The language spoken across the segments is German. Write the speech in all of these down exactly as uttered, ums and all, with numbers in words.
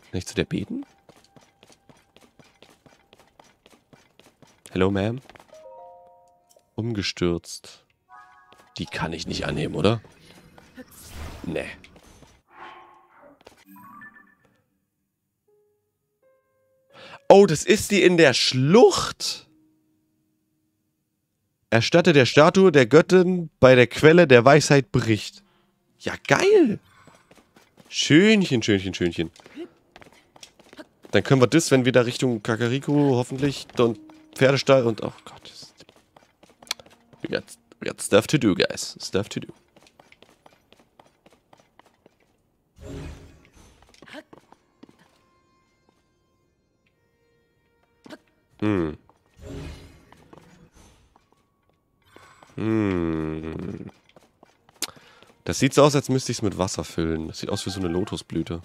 Kann ich zu der beten? Hello, Ma'am. Umgestürzt. Die kann ich nicht annehmen, oder? Nee. Oh, das ist die in der Schlucht. Erstatte der Statue der Göttin bei der Quelle der Weisheit Bericht. Ja, geil. Schönchen, schönchen, schönchen. Dann können wir das, wenn wir da Richtung Kakariko hoffentlich und Pferdestall und... Oh Gott. We got, we got stuff to do, guys. Stuff to do. Hm. Hm. Das sieht so aus, als müsste ich es mit Wasser füllen. Das sieht aus wie so eine Lotusblüte.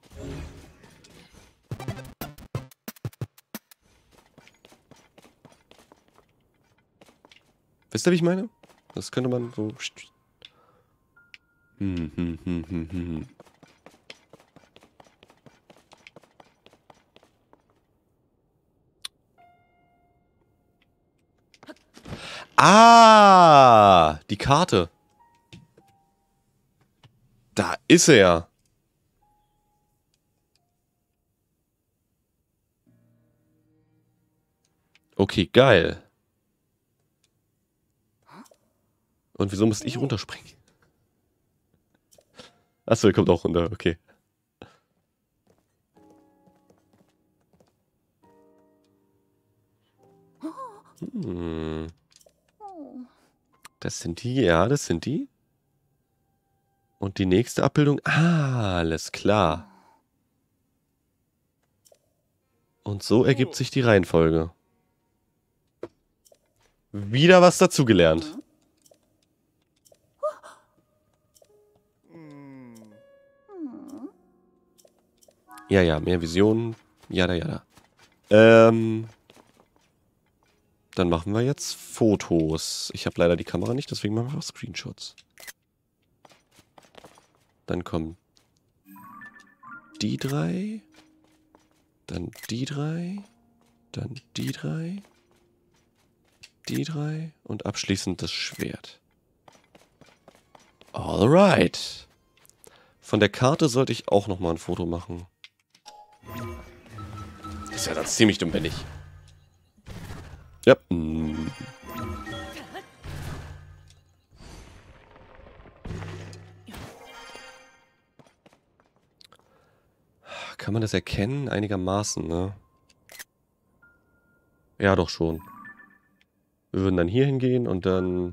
Wisst ihr, wie ich meine? Das könnte man so... Hm, hm, hm, hm, hm. Ah, die Karte. Da ist er. Okay, geil. Und wieso müsste ich runterspringen? Achso, er kommt auch runter, okay. Hm. Das sind die, ja, das sind die. Und die nächste Abbildung, ah, alles klar. Und so ergibt sich die Reihenfolge. Wieder was dazugelernt. Ja, ja, mehr Visionen. Jada, jada. Ähm... Dann machen wir jetzt Fotos. Ich habe leider die Kamera nicht, deswegen machen wir auch Screenshots. Dann kommen die drei. Dann die drei. Dann die drei. Die drei. Und abschließend das Schwert. Alright. Von der Karte sollte ich auch nochmal ein Foto machen. Das ist ja dann ziemlich dumm, wenn ich... Ja. Mm. Kann man das erkennen? Einigermaßen, ne? Ja, doch schon. Wir würden dann hier hingehen und dann...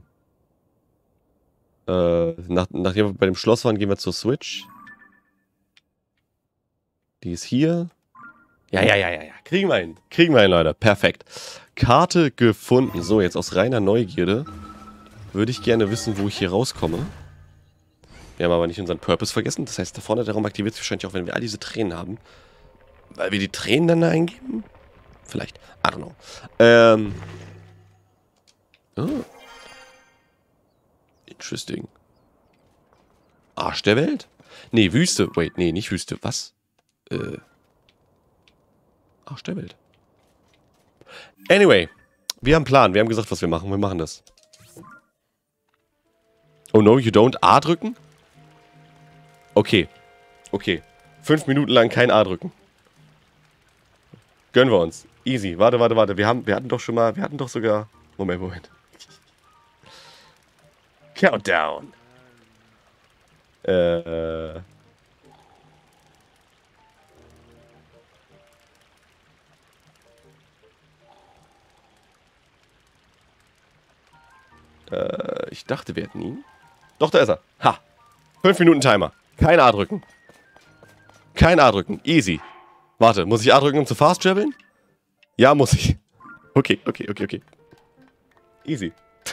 Äh, nach, nachdem wir bei dem Schloss waren, gehen wir zur Switch. Die ist hier. Ja, ja, ja, ja, ja. Kriegen wir hin. Kriegen wir hin, Leute. Perfekt. Karte gefunden. So, jetzt aus reiner Neugierde würde ich gerne wissen, wo ich hier rauskomme. Wir haben aber nicht unseren Purpose vergessen. Das heißt, da vorne der Raum aktiviert sich wahrscheinlich auch, wenn wir all diese Tränen haben. Weil wir die Tränen dann da eingeben? Vielleicht. I don't know. Ähm. Oh. Interesting. Arsch der Welt? Nee, Wüste. Wait, nee, nicht Wüste. Was? Äh. Arsch der Welt. Anyway. Wir haben einen Plan. Wir haben gesagt, was wir machen. Wir machen das. Oh no, you don't A drücken? Okay. Okay. Fünf Minuten lang kein A drücken. Gönnen wir uns. Easy. Warte, warte, warte. Wir haben, wir hatten doch schon mal, wir hatten doch sogar... Moment, Moment. Countdown. Äh... Äh, ich dachte, wir hätten ihn. Doch, da ist er. Ha. Fünf Minuten Timer. Kein A drücken. Kein A drücken. Easy. Warte, muss ich A drücken, um zu fast traveln? Ja, muss ich. Okay, okay, okay, okay. Easy.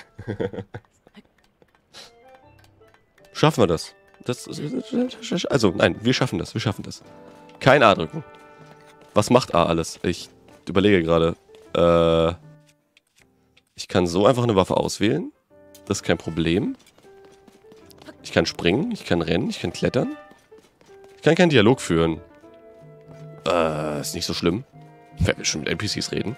Schaffen wir das? das? Also, nein, wir schaffen das, wir schaffen das. Kein A drücken. Was macht A alles? Ich überlege gerade. Äh, ich kann so einfach eine Waffe auswählen. Das ist kein Problem. Ich kann springen, ich kann rennen, ich kann klettern. Ich kann keinen Dialog führen. Äh, ist nicht so schlimm. Wer will schon mit N P Cs reden?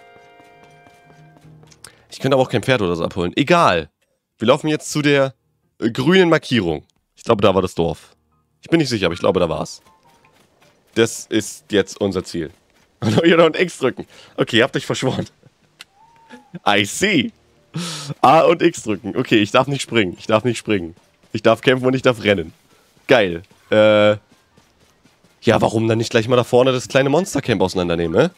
Ich könnte aber auch kein Pferd oder so abholen. Egal. Wir laufen jetzt zu der äh, grünen Markierung. Ich glaube, da war das Dorf. Ich bin nicht sicher, aber ich glaube, da war's. Das ist jetzt unser Ziel. Und hier noch ein X drücken. Okay, ihr habt euch verschworen. I see. A und X drücken. Okay, ich darf nicht springen. Ich darf nicht springen. Ich darf kämpfen und ich darf rennen. Geil. Äh. Ja, warum dann nicht gleich mal da vorne das kleine Monstercamp auseinandernehmen, ne?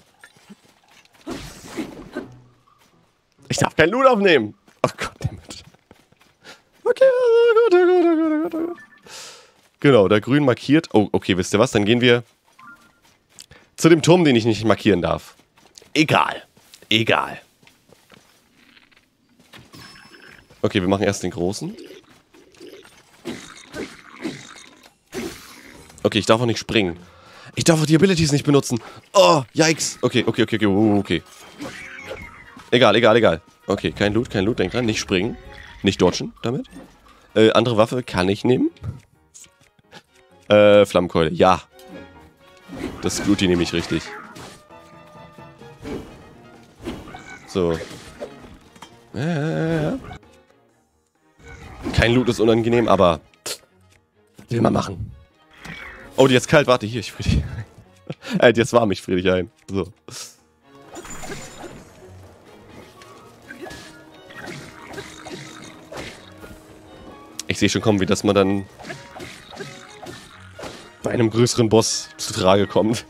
Ich darf kein Loot aufnehmen. Ach Gott, damit. Okay, oh Gott, oh Gott, oh Gott, oh Gott, oh Gott. Genau, da grün markiert. Oh, okay, wisst ihr was? Dann gehen wir zu dem Turm, den ich nicht markieren darf. Egal. Egal. Okay, wir machen erst den großen. Okay, ich darf auch nicht springen. Ich darf auch die Abilities nicht benutzen. Oh, yikes. Okay, okay, okay, okay, okay. Egal, egal, egal. Okay, kein Loot, kein Loot, denk dran. Nicht springen. Nicht dodgen damit. Äh, andere Waffe kann ich nehmen. Äh, Flammenkeule, ja. Das Gluti nehme ich richtig. So. Äh, kein Loot ist unangenehm, aber will man machen. Oh, die ist kalt. Warte, hier, ich friere dich ein. Äh, die ist warm, ich friere dich ein. So. Ich sehe schon kommen, wie das man dann bei einem größeren Boss zu Trage kommt.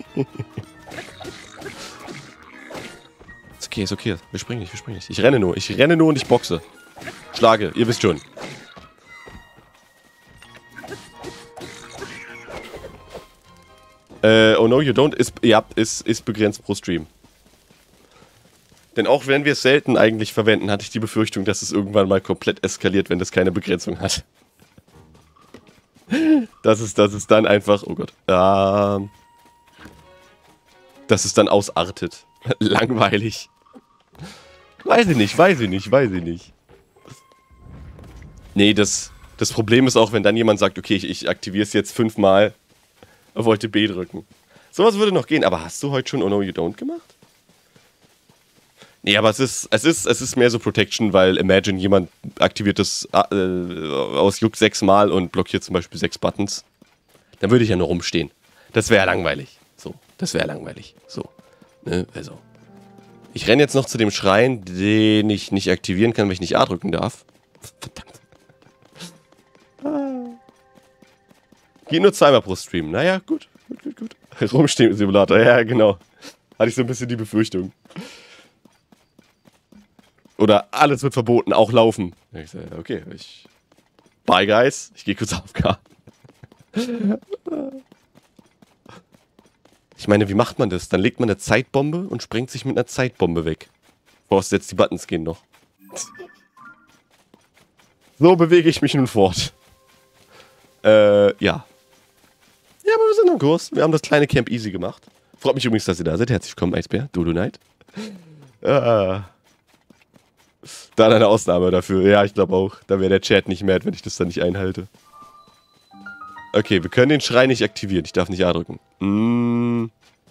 Ist okay, ist okay. Wir springen nicht, wir springen nicht. Ich renne nur, ich renne nur und ich boxe. Schlage, ihr wisst schon. Äh, oh no, you don't ist, ja, ist, ist begrenzt pro Stream. Denn auch wenn wir es selten eigentlich verwenden, hatte ich die Befürchtung, dass es irgendwann mal komplett eskaliert, wenn das keine Begrenzung hat. Das ist, das ist dann einfach, oh Gott, ähm, dass es dann ausartet. Langweilig. Weiß ich nicht, weiß ich nicht, weiß ich nicht. Nee, das, das Problem ist auch, wenn dann jemand sagt, okay, ich, ich aktiviere es jetzt fünfmal, wollte B drücken. Sowas würde noch gehen, aber hast du heute schon Oh No You Don't gemacht? Nee, aber es ist, es ist, es ist mehr so Protection, weil imagine jemand aktiviert das äh, aus Juck sechsmal und blockiert zum Beispiel sechs Buttons. Dann würde ich ja nur rumstehen. Das wäre langweilig. So, das wäre langweilig. So, ne, also. Ich renne jetzt noch zu dem Schrein, den ich nicht aktivieren kann, weil ich nicht A drücken darf. Verdammt. Ah. Geht nur zweimal pro Stream. Naja, gut, gut, gut, gut. Rumstehen im Simulator, ja, genau. Hatte ich so ein bisschen die Befürchtung. Oder alles wird verboten, auch laufen. Ich sage, okay, ich... Bye, guys. Ich gehe kurz auf K. Ich meine, wie macht man das? Dann legt man eine Zeitbombe und sprengt sich mit einer Zeitbombe weg. Vorausgesetzt, die Buttons gehen noch. So bewege ich mich nun fort. Äh, ja. Ja, aber wir sind am Kurs. Wir haben das kleine Camp easy gemacht. Freut mich übrigens, dass ihr da seid. Herzlich willkommen, Eisbär. Dodo Knight. Ah. Dann eine Ausnahme dafür. Ja, ich glaube auch. Da wäre der Chat nicht mad, wenn ich das dann nicht einhalte. Okay, wir können den Schrein nicht aktivieren. Ich darf nicht A drücken. Mm.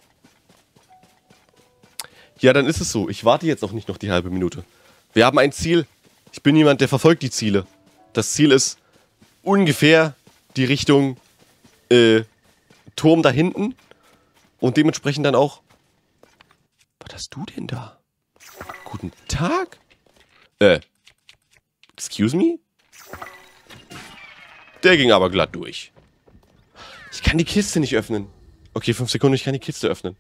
Ja, dann ist es so. Ich warte jetzt auch nicht noch die halbe Minute. Wir haben ein Ziel. Ich bin jemand, der verfolgt die Ziele. Das Ziel ist ungefähr die Richtung äh, Turm da hinten. Und dementsprechend dann auch... Was hast du denn da? Guten Tag? Äh, excuse me? Der ging aber glatt durch. Ich kann die Kiste nicht öffnen. Okay, fünf Sekunden, ich kann die Kiste öffnen.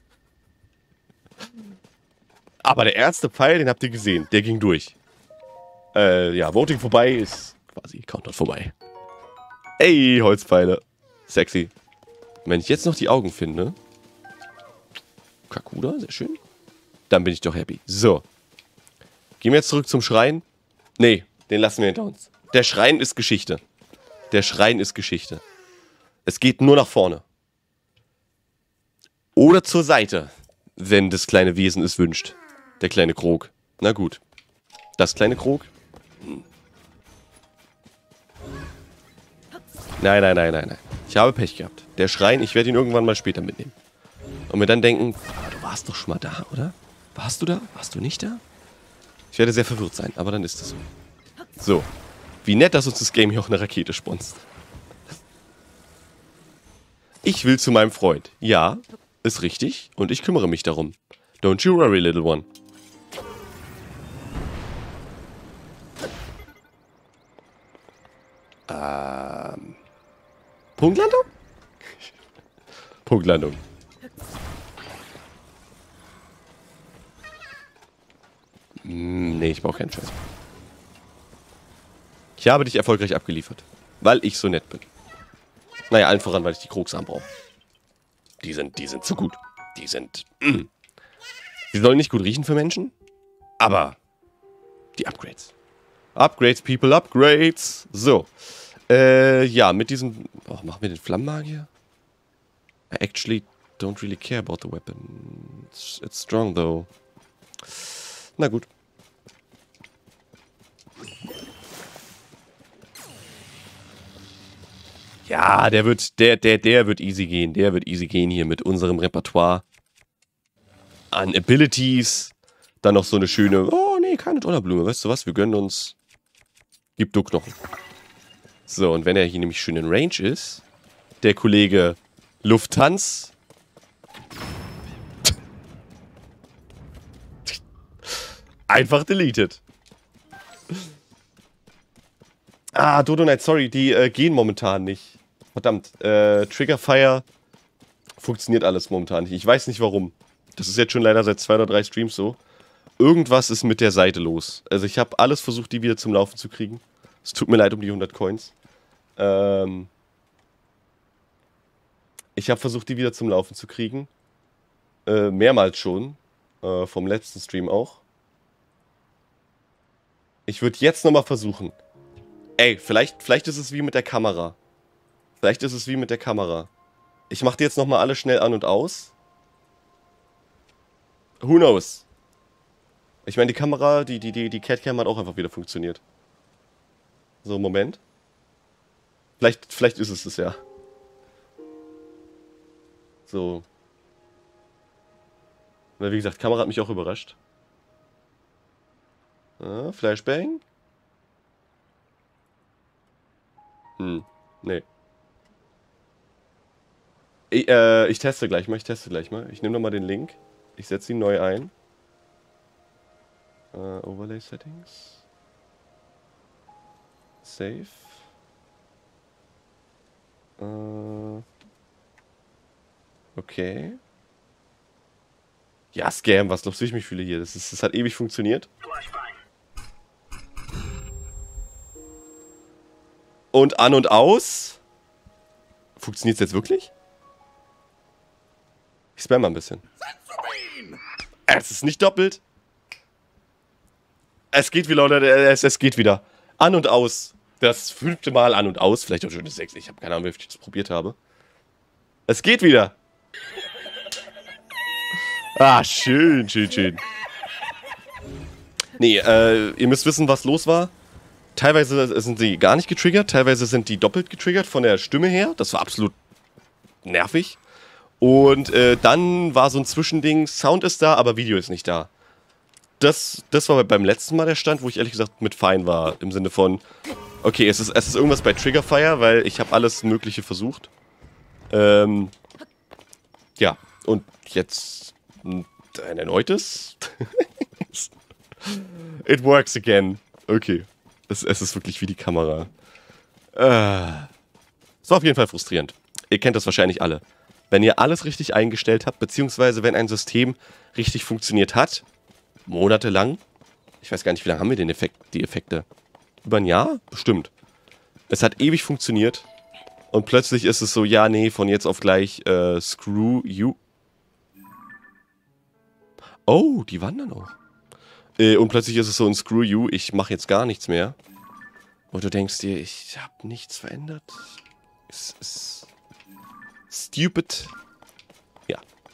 Aber der erste Pfeil, den habt ihr gesehen. Der ging durch. Äh, ja, Voting vorbei ist quasi Countdown vorbei. Ey, Holzpfeile. Sexy. Und wenn ich jetzt noch die Augen finde... Kakuda, sehr schön. Dann bin ich doch happy. So. Gehen wir jetzt zurück zum Schrein? Nee, den lassen wir hinter uns. Der Schrein ist Geschichte. Der Schrein ist Geschichte. Es geht nur nach vorne. Oder zur Seite, wenn das kleine Wesen es wünscht. Der kleine Krog. Na gut. Das kleine Krog? Hm. Nein, nein, nein, nein, nein. Ich habe Pech gehabt. Der Schrein, ich werde ihn irgendwann mal später mitnehmen. Und mir dann denken, ah, du warst doch schon mal da, oder? Warst du da? Warst du nicht da? Ich werde sehr verwirrt sein, aber dann ist es so. So. Wie nett, dass uns das Game hier auch eine Rakete sponsert. Ich will zu meinem Freund. Ja, ist richtig. Und ich kümmere mich darum. Don't you worry, little one. Ähm. Punktlandung? Punktlandung. Hm, nee, ich brauche keinen Scheiß. Ich habe dich erfolgreich abgeliefert. Weil ich so nett bin. Naja, allen voran, weil ich die Krogsamen brauche. Die sind, die sind zu gut. Die sind, mm. Die sollen nicht gut riechen für Menschen. Aber die Upgrades. Upgrades, people, Upgrades. So. Äh, ja, mit diesem... Oh, machen wir den Flammenmagier? I actually don't really care about the weapon. It's, it's strong, though. Na gut. Ja, der wird, der, der, der wird easy gehen. Der wird easy gehen hier mit unserem Repertoire an Abilities. Dann noch so eine schöne, oh nee, keine Donnerblume. Weißt du was, wir gönnen uns Gibdo-Knochen. So, und wenn er hier nämlich schön in Range ist, der Kollege Lufthanz. Einfach deleted. Ah, Dodo Knight, sorry, die äh, gehen momentan nicht. Verdammt, äh, Triggerfire funktioniert alles momentan nicht. Ich weiß nicht warum. Das ist jetzt schon leider seit zwei oder drei Streams so. Irgendwas ist mit der Seite los. Also ich habe alles versucht, die wieder zum Laufen zu kriegen. Es tut mir leid um die hundert Coins. Ähm ich habe versucht, die wieder zum Laufen zu kriegen. Äh, mehrmals schon. Äh, vom letzten Stream auch. Ich würde jetzt nochmal versuchen. Ey, vielleicht, vielleicht ist es wie mit der Kamera. Vielleicht ist es wie mit der Kamera. Ich mache die jetzt nochmal alle schnell an und aus. Who knows? Ich meine, die Kamera, die, die, die, die Catcam hat auch einfach wieder funktioniert. So, Moment. Vielleicht, vielleicht ist es das ja. So. Weil wie gesagt, Kamera hat mich auch überrascht. Ah, Flashbang. Hm, nee. Ich, äh, ich teste gleich mal, ich teste gleich mal. Ich nehme nochmal den Link. Ich setze ihn neu ein. Uh, Overlay Settings. Save. Uh, okay. Ja, Scam, was glaubst du, ich mich fühle hier? Das, ist, das hat ewig funktioniert. Und an und aus. Funktioniert es jetzt wirklich? Ich spam mal ein bisschen. Es ist nicht doppelt. Es geht wieder, Leute. Es, es geht wieder. An und aus. Das fünfte Mal an und aus. Vielleicht auch schon das sechste. Ich habe keine Ahnung, wie ich das probiert habe. Es geht wieder. Ah, schön, schön, schön. Nee, äh, ihr müsst wissen, was los war. Teilweise sind sie gar nicht getriggert, teilweise sind die doppelt getriggert von der Stimme her. Das war absolut nervig. Und äh, dann war so ein Zwischending, Sound ist da, aber Video ist nicht da. Das, das war beim letzten Mal der Stand, wo ich ehrlich gesagt mit fein war. Im Sinne von, okay, es ist, es ist irgendwas bei Triggerfire, weil ich habe alles Mögliche versucht. Ähm, ja, und jetzt ein erneutes. It works again. Okay. Es, es ist wirklich wie die Kamera. Äh, es war auf jeden Fall frustrierend. Ihr kennt das wahrscheinlich alle. Wenn ihr alles richtig eingestellt habt, beziehungsweise wenn ein System richtig funktioniert hat, monatelang, ich weiß gar nicht, wie lange haben wir den Effekt, die Effekte? Über ein Jahr? Bestimmt. Es hat ewig funktioniert und plötzlich ist es so, ja, nee, von jetzt auf gleich, äh, screw you. Oh, die wandern auch. Und plötzlich ist es so ein Screw you, ich mache jetzt gar nichts mehr. Und du denkst dir, ich habe nichts verändert. Es ist stupid. Ja.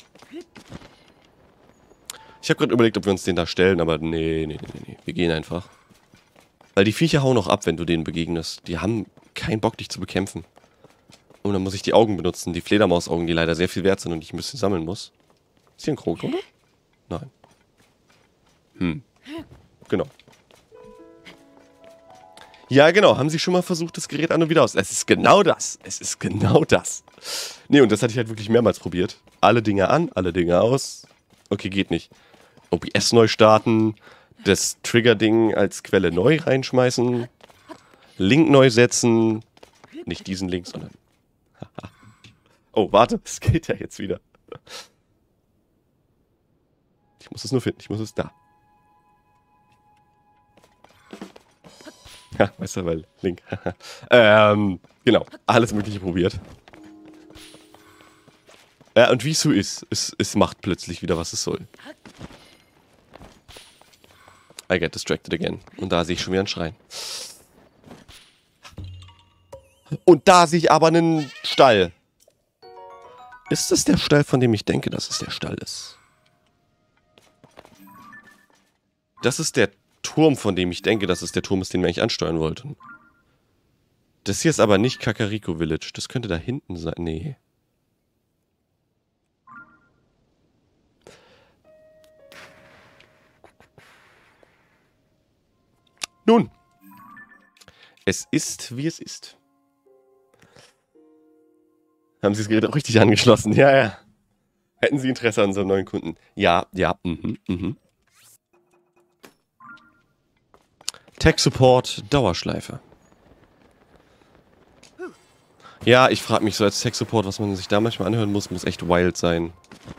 Ich habe gerade überlegt, ob wir uns den da stellen, aber nee, nee, nee, nee. Wir gehen einfach. Weil die Viecher hauen auch ab, wenn du denen begegnest. Die haben keinen Bock, dich zu bekämpfen. Und dann muss ich die Augen benutzen, die Fledermausaugen, die leider sehr viel wert sind und die ich ein bisschen sammeln muss. Ist hier ein Krog, oder? Nein. Hm. Genau. Ja, genau. Haben Sie schon mal versucht, das Gerät an und wieder aus? Es ist genau das. Es ist genau das. Nee, und das hatte ich halt wirklich mehrmals probiert. Alle Dinge an, alle Dinge aus. Okay, geht nicht. O B S neu starten, das Trigger-Ding als Quelle neu reinschmeißen, Link neu setzen. Nicht diesen Link, sondern... Oh, warte, es geht ja jetzt wieder. Ich muss es nur finden, ich muss es da. Ja, weißt du, weil Link. ähm, genau, alles Mögliche probiert. Ja, und wie es so ist, es, es macht plötzlich wieder, was es soll. I get distracted again. Und da sehe ich schon wieder einen Schrein. Und da sehe ich aber einen Stall. Ist das der Stall, von dem ich denke, dass es der Stall ist? Das ist der Turm, von dem ich denke, dass es der Turm ist, den wir eigentlich ansteuern wollten. Das hier ist aber nicht Kakariko Village. Das könnte da hinten sein. Nee. Nun. Es ist, wie es ist. Haben Sie das Gerät auch richtig angeschlossen? Ja, ja. Hätten Sie Interesse an unserem neuen Kunden? Ja, ja, mhm, mhm. Tech Support Dauerschleife. Ja, ich frage mich so als Tech Support, was man sich da manchmal anhören muss, muss echt wild sein.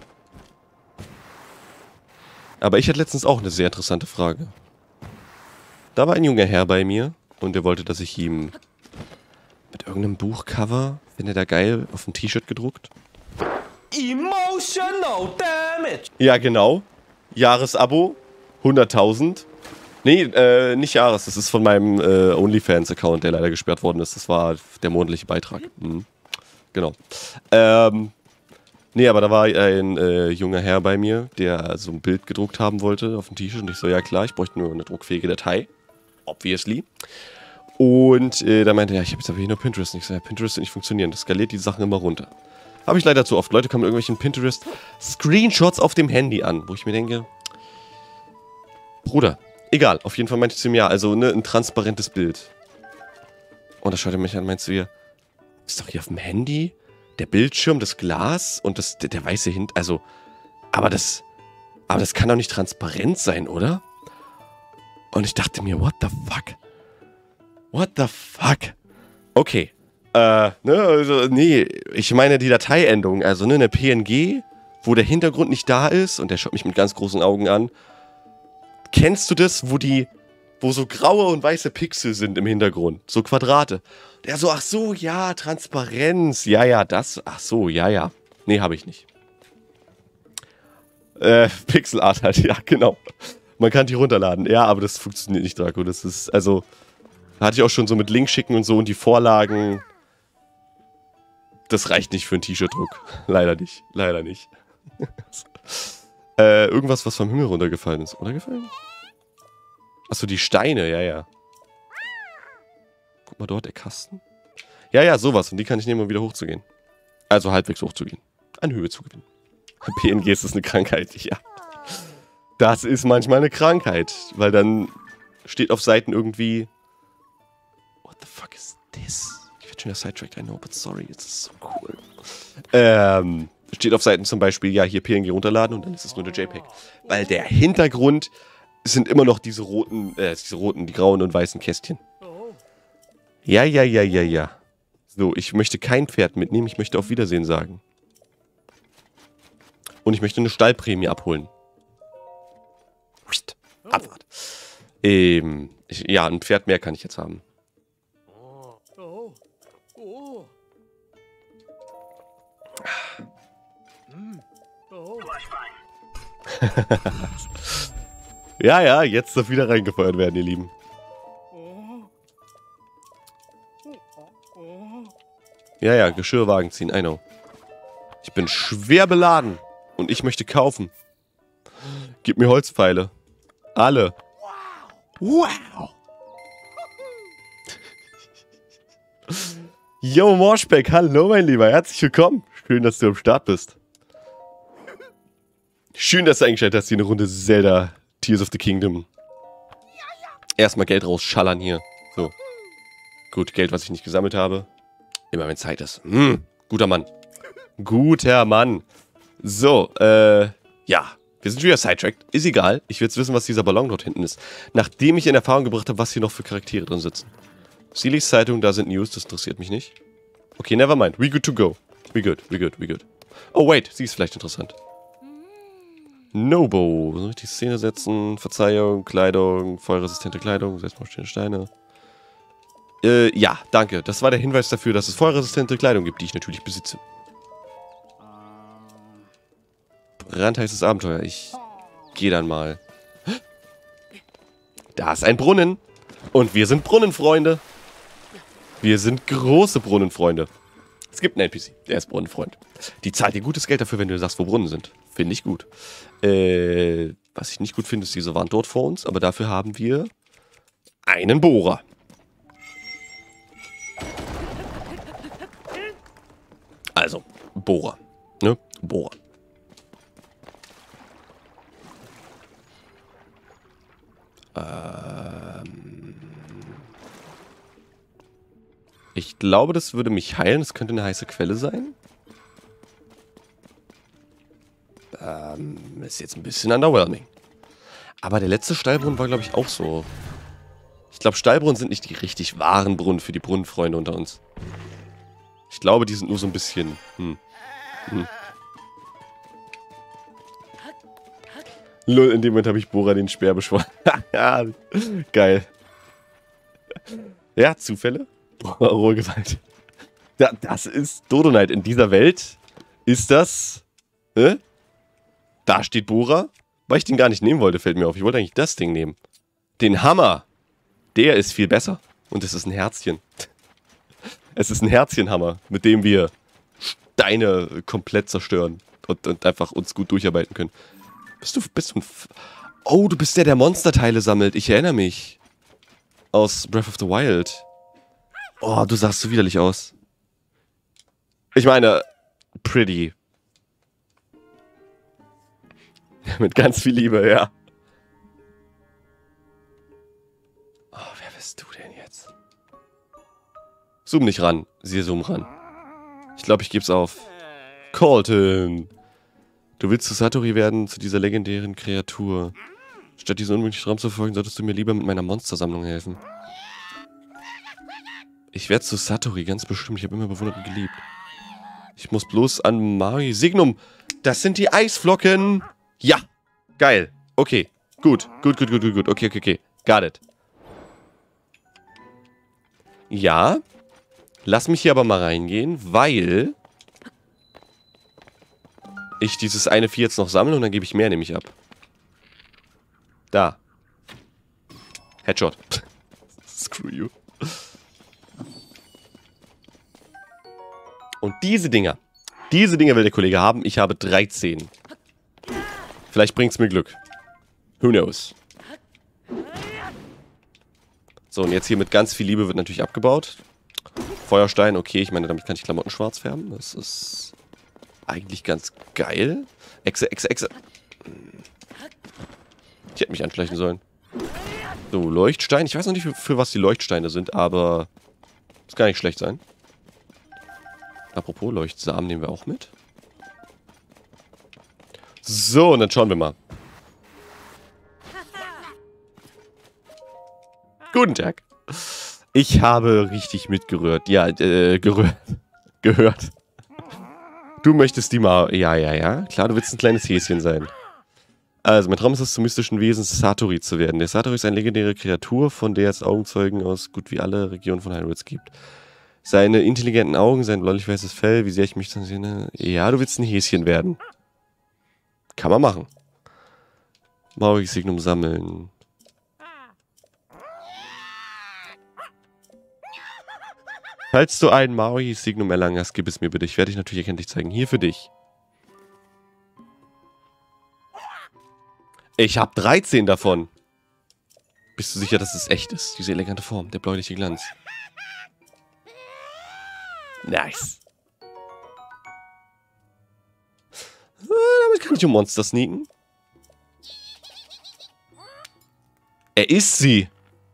Aber ich hatte letztens auch eine sehr interessante Frage. Da war ein junger Herr bei mir und der wollte, dass ich ihm mit irgendeinem Buchcover, finde da geil, auf ein T-Shirt gedruckt. Emotional Damage. Ja, genau. Jahresabo, hunderttausend. Nee, äh, nicht Jahres. Das ist von meinem äh, OnlyFans-Account, der leider gesperrt worden ist. Das war der monatliche Beitrag. Mhm. Genau. Ähm, nee, aber da war ein äh, junger Herr bei mir, der so ein Bild gedruckt haben wollte auf dem T-Shirt. Und ich so, ja klar, ich bräuchte nur eine druckfähige Datei. Obviously. Und äh, da meinte er, ja, ich habe jetzt aber hier nur Pinterest. Und ich so, ja, Pinterest wird nicht funktionieren. Das skaliert die Sachen immer runter. Habe ich leider zu oft. Leute kommen mit irgendwelchen Pinterest-Screenshots auf dem Handy an, wo ich mir denke, Bruder, egal. Auf jeden Fall meinte ich zu ihm, ja, also ne, ein transparentes Bild. Und da schaut er mich an und meint zu ihr, ist doch hier auf dem Handy der Bildschirm, das Glas und das, der, der weiße Hint, also, aber das, aber das kann doch nicht transparent sein, oder? Und ich dachte mir, what the fuck? What the fuck? Okay. Äh, ne, also, nee, ich meine die Dateiendung, also ne, eine P N G, wo der Hintergrund nicht da ist und der schaut mich mit ganz großen Augen an. Kennst du das, wo die, wo so graue und weiße Pixel sind im Hintergrund? So Quadrate. Der so, ach so, ja, Transparenz. Ja, ja, das, ach so, ja, ja. Nee, habe ich nicht. Äh, Pixelart halt, ja, genau. Man kann die runterladen. Ja, aber das funktioniert nicht, Draco. Das ist, also, hatte ich auch schon so mit Link schicken und so und die Vorlagen. Das reicht nicht für einen T-Shirt-Druck. Leider nicht. Leider nicht. äh, irgendwas, was vom Himmel runtergefallen ist. Runtergefallen? Achso, die Steine, ja, ja. Guck mal dort, der Kasten. Ja, ja, sowas. Und die kann ich nehmen, um wieder hochzugehen. Also halbwegs hochzugehen. An Höhe zu gewinnen. P N G ist eine Krankheit, ja. Das ist manchmal eine Krankheit. Weil dann steht auf Seiten irgendwie... What the fuck is this? Ich werde schon wieder sidetracked, I know, but sorry, it's so cool. Ähm, steht auf Seiten zum Beispiel, ja, hier P N G runterladen und dann ist es nur eine JPEG. Weil der Hintergrund sind immer noch diese roten, äh, diese roten, die grauen und weißen Kästchen. Ja, ja, ja, ja, ja. So, ich möchte kein Pferd mitnehmen, ich möchte auf Wiedersehen sagen. Und ich möchte eine Stallprämie abholen. Abfahrt. Ähm, ich, ja, ein Pferd mehr kann ich jetzt haben. Ja, ja, jetzt darf wieder reingefeuert werden, ihr Lieben. Ja, ja, Geschirrwagen ziehen, I know. Ich bin schwer beladen und ich möchte kaufen. Gib mir Holzpfeile. Alle. Wow. Yo, Morschbeck, hallo mein Lieber, herzlich willkommen. Schön, dass du am Start bist. Schön, dass du eingeschaltet hast, hier eine Runde Zelda Tears of the Kingdom. Erstmal Geld rausschallern hier. So. Gut, Geld, was ich nicht gesammelt habe. Immer wenn Zeit ist. Hm, guter Mann. Guter Mann. So, äh, ja. Wir sind wieder sidetracked. Ist egal. Ich will jetzt wissen, was dieser Ballon dort hinten ist. Nachdem ich in Erfahrung gebracht habe, was hier noch für Charaktere drin sitzen. Seelys Zeitung, da sind News, das interessiert mich nicht. Okay, never mind. We good to go. We good, we good, we good. Oh, wait. Sie ist vielleicht interessant. Nobo. Soll ich die Szene setzen? Verzeihung, Kleidung, feuerresistente Kleidung, selbstmordstehende Steine. Äh, ja, danke. Das war der Hinweis dafür, dass es feuerresistente Kleidung gibt, die ich natürlich besitze. Brandheißes Abenteuer. Ich gehe dann mal. Da ist ein Brunnen. Und wir sind Brunnenfreunde. Wir sind große Brunnenfreunde. Es gibt einen N P C, der ist Brunnenfreund. Die zahlt dir gutes Geld dafür, wenn du sagst, wo Brunnen sind. Finde ich gut. Äh, was ich nicht gut finde, ist diese Wand dort vor uns. Aber dafür haben wir einen Bohrer. Also, Bohrer. Ne? Bohrer. Ähm... Ich glaube, das würde mich heilen. Das könnte eine heiße Quelle sein. Ähm, ist jetzt ein bisschen underwhelming. Aber der letzte Steilbrunnen war, glaube ich, auch so. Ich glaube, Steilbrunnen sind nicht die richtig wahren Brunnen für die Brunnenfreunde unter uns. Ich glaube, die sind nur so ein bisschen... Hm. Hm. Lol, in dem Moment habe ich Bora den Speer beschworen. Ja, geil. Ja, Zufälle? Rohe Gewalt. Ja, das ist Dodo Knight. In dieser Welt ist das... Hä? Da steht Bora. Weil ich den gar nicht nehmen wollte, fällt mir auf. Ich wollte eigentlich das Ding nehmen. Den Hammer. Der ist viel besser. Und es ist ein Herzchen. Es ist ein Herzchenhammer, mit dem wir Steine komplett zerstören. Und, und einfach uns gut durcharbeiten können. Bist du... Bist du ein... F oh, du bist der, der Monsterteile sammelt. Ich erinnere mich. Aus Breath of the Wild. Oh, du sahst so widerlich aus. Ich meine, pretty. Mit ganz viel Liebe, ja. Oh, wer bist du denn jetzt? Zoom nicht ran. Sie zoom ran. Ich glaube, ich geb's auf. Colton. Du willst zu Satori werden, zu dieser legendären Kreatur. Statt diesen unmöglichen Traum zu folgen, solltest du mir lieber mit meiner Monstersammlung helfen. Ich werde zu Satori, ganz bestimmt. Ich habe immer bewundert und geliebt. Ich muss bloß an Mari Signum. Das sind die Eisflocken. Ja. Geil. Okay. Gut. Gut, gut, gut, gut, gut. Okay, okay, okay. Got it. Ja. Lass mich hier aber mal reingehen, weil ich dieses eine Vieh jetzt noch sammle und dann gebe ich mehr nämlich ab. Da. Headshot. Screw you. Und diese Dinger, diese Dinger will der Kollege haben. Ich habe dreizehn. Vielleicht bringt es mir Glück. Who knows? So, und jetzt hier mit ganz viel Liebe wird natürlich abgebaut. Feuerstein, okay. Ich meine, damit kann ich Klamotten schwarz färben. Das ist eigentlich ganz geil. Exe, Exe, Exe. Ich hätte mich anschleichen sollen. So, Leuchtstein. Ich weiß noch nicht, für, für was die Leuchtsteine sind, aber das kann nicht schlecht sein. Apropos, Leuchtsamen nehmen wir auch mit. So, und dann schauen wir mal. Guten Tag. Ich habe richtig mitgerührt. Ja, äh, gerührt. Gehört. Du möchtest die mal... Ja, ja, ja. Klar, du willst ein kleines Häschen sein. Also, mein Traum ist es, zum mystischen Wesen Satori zu werden. Der Satori ist eine legendäre Kreatur, von der es Augenzeugen aus gut wie alle Regionen von Hyrule gibt. Seine intelligenten Augen, sein bläulich-weißes Fell, wie sehr ich mich dann sehe. Ja, du willst ein Häschen werden. Kann man machen. Maurich Signum sammeln. Falls du ein Maurich Signum erlangen hast, gib es mir bitte. Ich werde dich natürlich erkenntlich zeigen. Hier für dich. Ich habe dreizehn davon. Bist du sicher, dass es echt ist? Diese elegante Form, der bläuliche Glanz. Nice. Äh, damit kann ich um Monster sneaken. Er ist sie.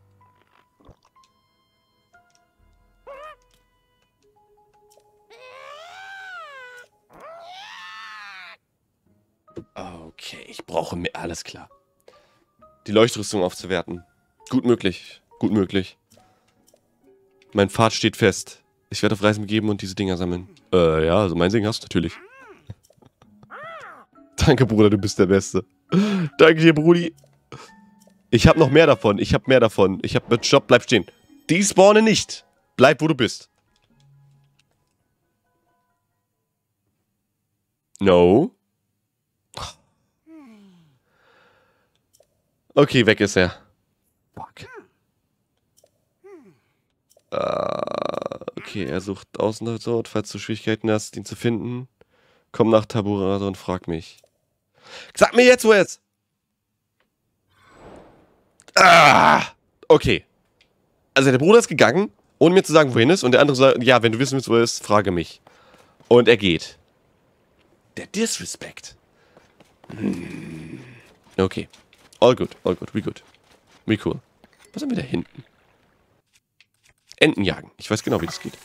Okay, ich brauche mehr. Alles klar. Die Leuchtrüstung aufzuwerten. Gut möglich. Gut möglich. Mein Pfad steht fest. Ich werde auf Reisen begeben und diese Dinger sammeln. Äh, ja, also mein Segen hast du natürlich. Danke, Bruder, du bist der Beste. Danke dir, Brudi. Ich habe noch mehr davon. Ich habe mehr davon. Ich habe... Stopp, bleib stehen. Die spawnen nicht. Bleib, wo du bist. No. Okay, weg ist er. Fuck. Uh, okay, er sucht außen dort, falls du Schwierigkeiten hast, ihn zu finden. Komm nach Taburado und frag mich. Sag mir jetzt, wo er ist! Ah! Okay. Also der Bruder ist gegangen, ohne mir zu sagen, wohin ist. Und der andere sagt, ja, wenn du wissen willst, wo er ist, frage mich. Und er geht. Der Disrespect. Hm. Okay. All good, all good, we good. We cool. Was haben wir da hinten? Enten jagen. Ich weiß genau, wie das geht.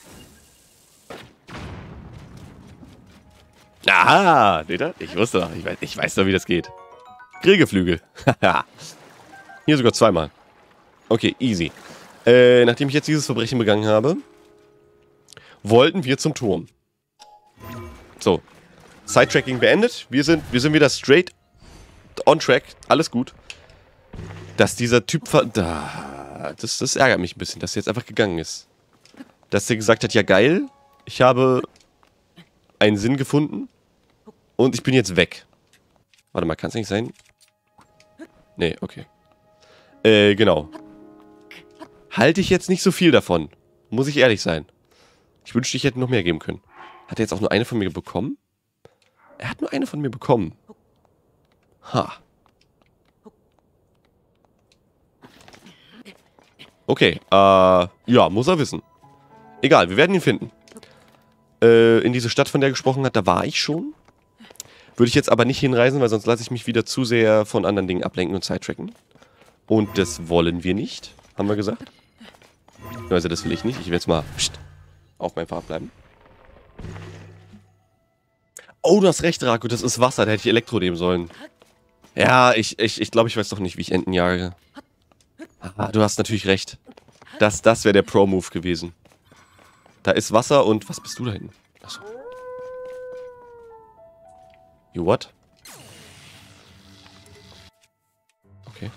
Aha, seht ihr? Ich wusste doch. Ich weiß, ich weiß doch, wie das geht. Grillgeflügel. Hier sogar zweimal. Okay, easy. Äh, nachdem ich jetzt dieses Verbrechen begangen habe, wollten wir zum Turm. So. Sidetracking beendet. Wir sind, wir sind wieder straight on track. Alles gut. Dass dieser Typ... Da, das, das ärgert mich ein bisschen, dass er jetzt einfach gegangen ist. Dass er gesagt hat, ja geil, ich habe einen Sinn gefunden und ich bin jetzt weg. Warte mal, kann es nicht sein? Nee, okay. Äh, genau. Halte ich jetzt nicht so viel davon. Muss ich ehrlich sein. Ich wünschte, ich hätte noch mehr geben können. Hat er jetzt auch nur eine von mir bekommen? Er hat nur eine von mir bekommen. Ha. Okay, äh, ja, muss er wissen. Egal, wir werden ihn finden. Äh, in diese Stadt, von der er gesprochen hat, da war ich schon. Würde ich jetzt aber nicht hinreisen, weil sonst lasse ich mich wieder zu sehr von anderen Dingen ablenken und sidetracken. Und das wollen wir nicht, haben wir gesagt. Also das will ich nicht. Ich will jetzt mal pst, auf meinem Pfad bleiben. Oh, du hast recht, Raku, das ist Wasser. Da hätte ich Elektro nehmen sollen. Ja, ich, ich, ich glaube, ich weiß doch nicht, wie ich Enten jage. Ah, du hast natürlich recht. Das, das wäre der Pro-Move gewesen. Da ist Wasser und... Was bist du da hinten? Achso. You what? Okay.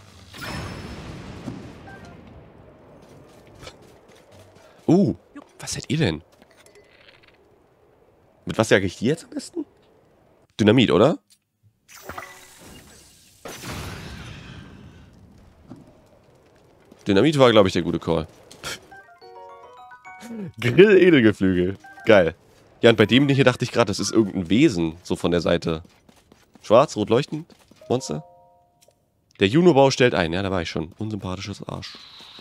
Uh, was seid ihr denn? Mit was jage ich die jetzt am besten? Dynamit, oder? Dynamit war, glaube ich, der gute Call. Grill-Edelgeflügel. Geil. Ja, und bei dem hier dachte ich gerade, das ist irgendein Wesen, so von der Seite. Schwarz, rot leuchtend, Monster. Der Juno-Bau stellt ein. Ja, da war ich schon. Unsympathisches Arsch.